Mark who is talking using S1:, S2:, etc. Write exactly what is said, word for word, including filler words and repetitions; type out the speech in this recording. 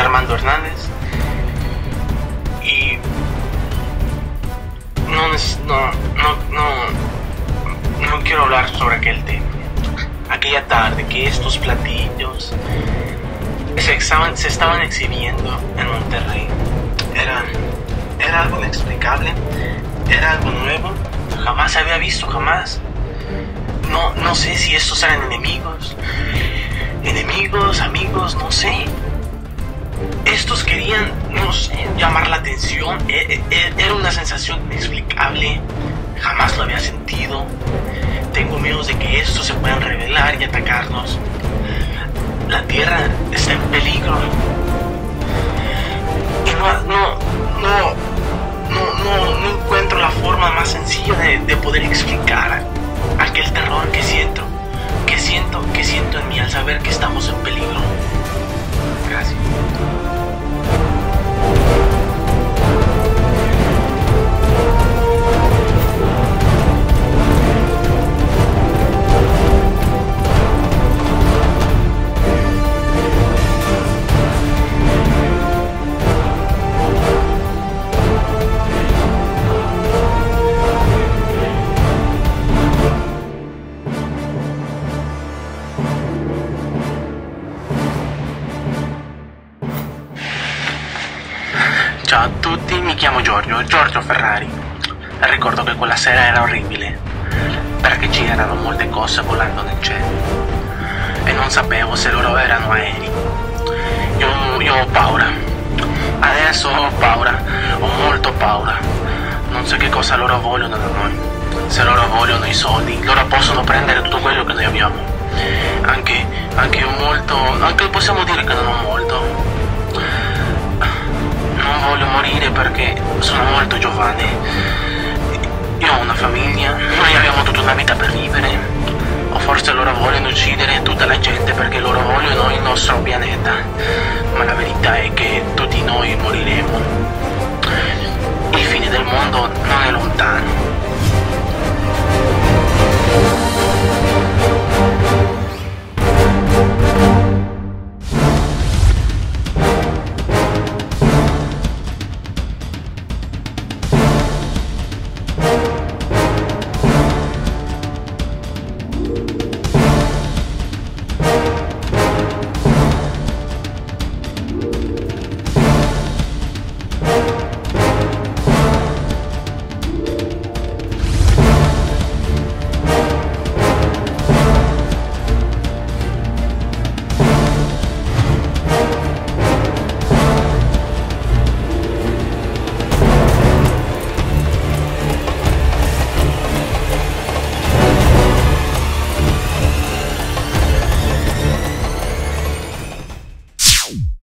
S1: Armando Hernández. Y no, no, no, no, no quiero hablar sobre aquel tema. Aquella tarde que estos platillos se estaban, se estaban exhibiendo en Monterrey. Era, era algo inexplicable, era algo nuevo, jamás se había visto, jamás. No, no sé si estos eran enemigos, enemigos, amigos, no sé. Estos querían, no sé, llamar la atención. Era una sensación inexplicable, jamás lo había sentido. Tengo miedo de que estos se puedan rebelar y atacarnos. La tierra está en peligro. Y no, no, no, no, no, no encuentro la forma más sencilla de, de poder explicar aquel terror que siento, que siento, que siento en mí al saber que estamos en peligro. Gracias. Ciao a tutti, mi chiamo Giorgio, Giorgio Ferrari. Ricordo che quella sera era orribile, perché ci erano molte cose volando nel cielo e non sapevo se loro erano aerei. Io, io ho paura, adesso ho paura, ho molto paura. Non so che cosa loro vogliono da noi. Se loro vogliono i soldi, loro possono prendere tutto quello che noi abbiamo. Anche, anche molto, anche possiamo dire che non ho molto. Non voglio morire perché sono molto giovane. Io ho una famiglia, noi abbiamo tutta una vita per vivere. O forse loro vogliono uccidere tutta la gente perché loro vogliono il nostro pianeta. Ma la verità è che tutti noi moriremo. Il fine del mondo non è lontano.